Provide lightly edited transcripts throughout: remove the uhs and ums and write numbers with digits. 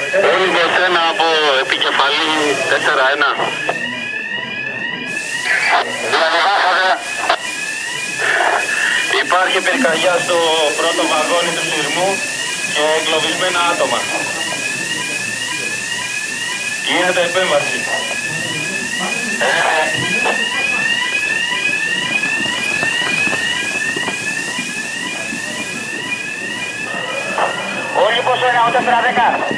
Όλυμπος 1 από επικεφαλή 4-1. Διανεβάσατε. Υπάρχει πυρκαγιά στο πρώτο βαγόνι του σειρμού και εγκλωβισμένα άτομα. Γίνεται επέμβαση. Όλυμπος 1 από 4-10.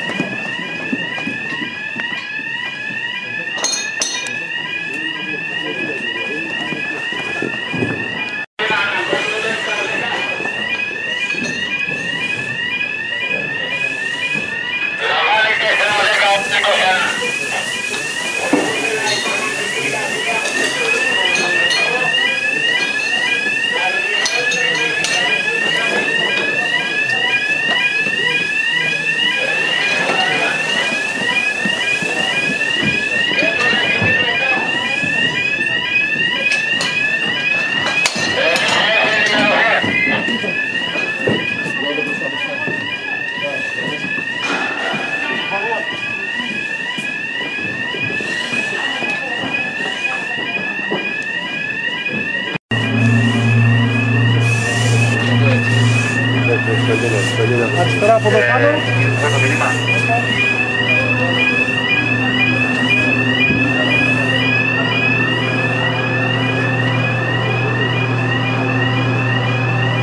Αριστερά από εδώ πάνω.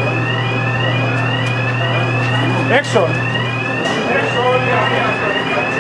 Έξω. Έξω όλοι αυτοί.